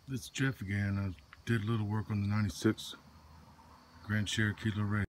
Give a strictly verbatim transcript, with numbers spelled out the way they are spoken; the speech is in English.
This is Jeff again. I did a little work on the ninety-six Grand Cherokee Laredo.